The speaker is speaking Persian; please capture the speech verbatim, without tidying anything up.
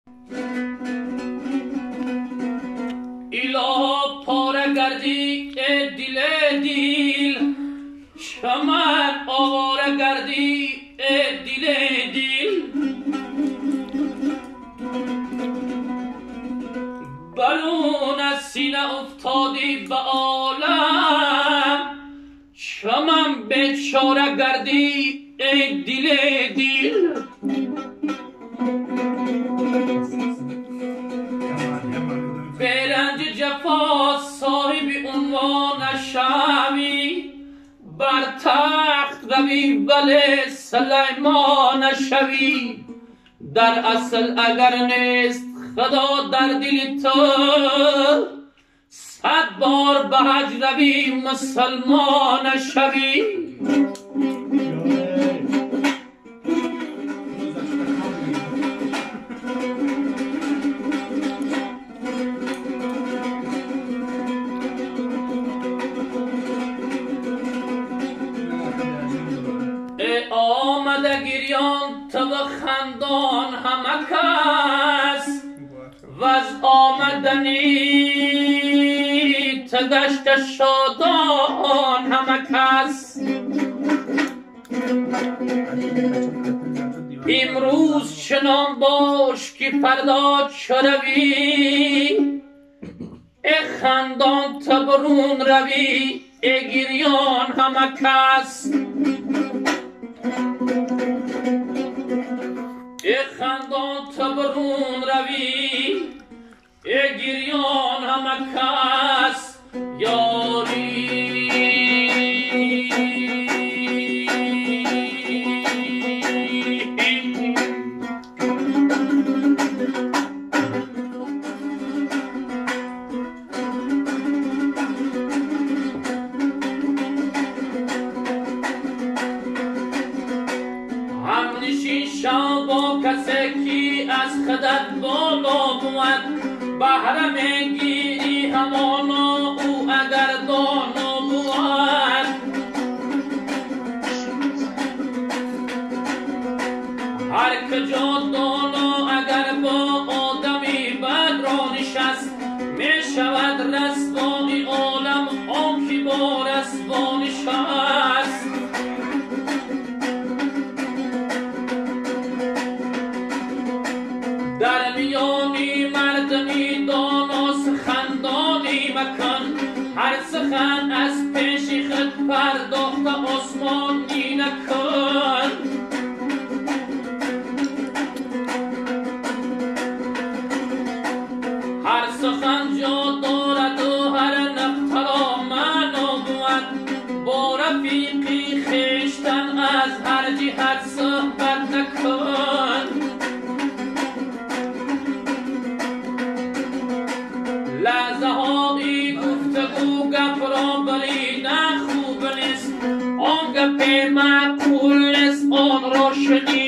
ایلا پاره گردی ای دل دیل، چمن آواره گردی ای دل دیل. برون از سینه افتادی به عالم، چمن بیچاره گردی ای دل دیل. برنج جفا صاحب عنوان شوی، بر تخت روی ولی سلیمان شوی. در اصل اگر نیست خدا در دل تو، صد بار به حج روی مسلمان شوی. آمده گریان تو خندان همه کس، و از آمدنی تو گشت شادان همه کس. امروز چنان باش که فردا چه روی، ای خندان تو برون روی ای گریان همه کس. ای خندان تو برون روی ای گریان همه کس. یاری با کسی که از خودت بالا بود، بهره میگیری همانا او اگر دانا بود. هر کجا دانا اگر با آدمی بد را نشست، می شود رسوای عالم آن که با رسوا نشست. در میانی مردمی دانا سخندانی مکن، هر سخن از پیش خود پرداخت آسمانی نکن. هر سخن جا دارد و هر نقطه را معنا بود، با رفیقی خویشتن از هر جهت صحبت نکن. لحظه های گفتگو گپ را بری نه خوب نیست، آن گپ معقول نیست آن را شنید